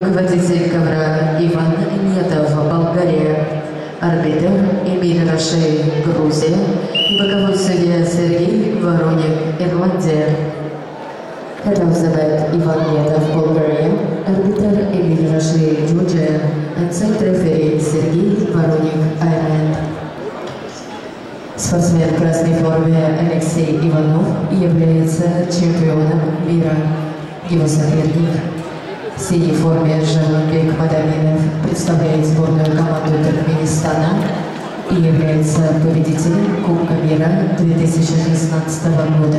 Водитель ковра Иван Нетов, Болгария. Арбитр Эмиль Рашей, Грузия. И боковой судья Сергей Вороник, Ирландия. Head of the mat Ivan Netov, Bulgaria. Arbiter Emil Rashey, Georgia. And side referee Сергей Вороник, Ireland. Спортсмен в красной форме Алексей Иванов является чемпионом мира. Его соперник в синей форме Жамбек Мадаминов представляет сборную команду Туркменистана и является победителем Кубка мира 2016 года.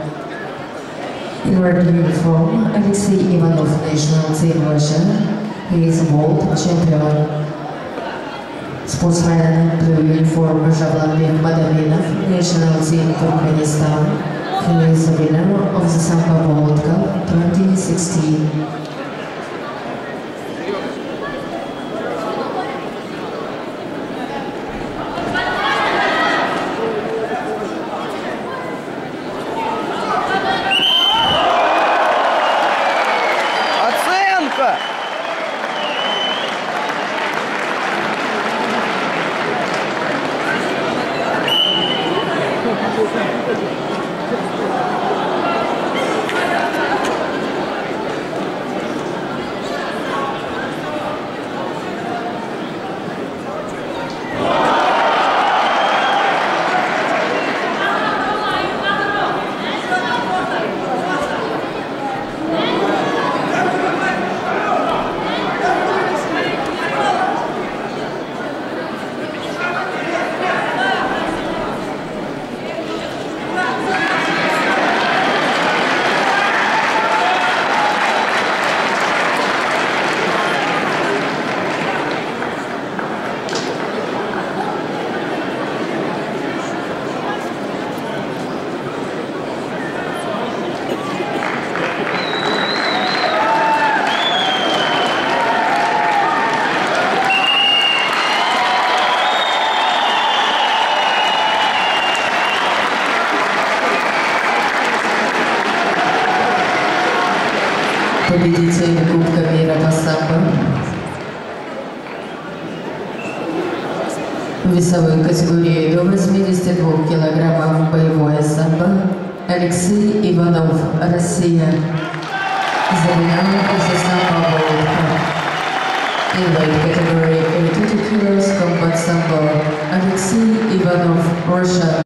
In red uniform, Alexei Ivanov, national team Russia. He is world champion. Sportsman in blue uniform Javlanbek Madaminov, national team Turkmenistan. He is the winner of the Samba World Cup 2016. Победитель Кубка мира по самбо. В весовой категории до 82 килограммов боевое самбо Алексей Иванов, Россия. The winner of the Samba World Cup. In light category 82 kilos combat sambo Alexei Ivanov, Russia.